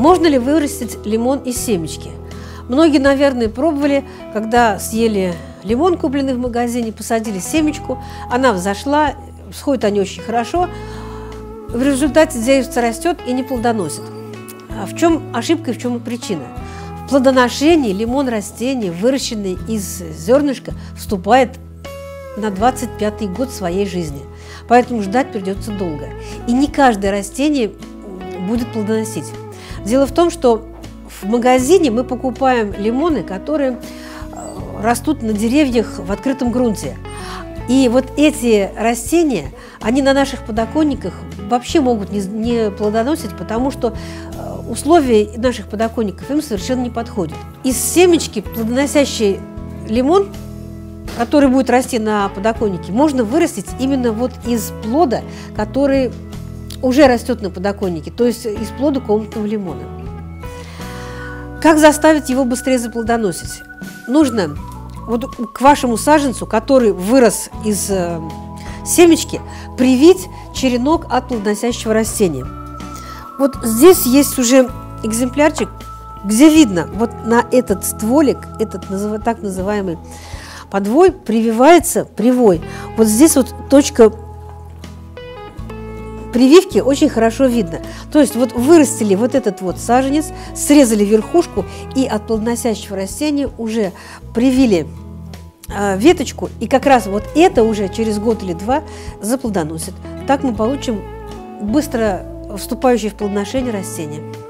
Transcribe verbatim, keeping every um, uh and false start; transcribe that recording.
Можно ли вырастить лимон из семечки? Многие, наверное, пробовали, когда съели лимон, купленный в магазине, посадили семечку, она взошла, всходят они очень хорошо, в результате деревце растет и не плодоносит. А в чем ошибка и в чем причина? В плодоношении лимон растение, выращенный из зернышка, вступает на двадцать пятый год своей жизни. Поэтому ждать придется долго. И не каждое растение будет плодоносить. Дело в том, что в магазине мы покупаем лимоны, которые растут на деревьях в открытом грунте. И вот эти растения, они на наших подоконниках вообще могут не, не плодоносить, потому что условия наших подоконников им совершенно не подходят. Из семечки плодоносящий лимон, который будет расти на подоконнике, можно вырастить именно вот из плода, который уже растет на подоконнике, то есть из плода комнатного лимона. Как заставить его быстрее заплодоносить? Нужно вот к вашему саженцу, который вырос из э, семечки, привить черенок от плодоносящего растения. Вот здесь есть уже экземплярчик, где видно, вот на этот стволик, этот так называемый подвой, прививается привой. Вот здесь вот точка прививки очень хорошо видно. То есть вот вырастили вот этот вот саженец, срезали верхушку и от плодоносящего растения уже привили э, веточку, и как раз вот это уже через год или два заплодоносит. Так мы получим быстро вступающее в плодоношение растение.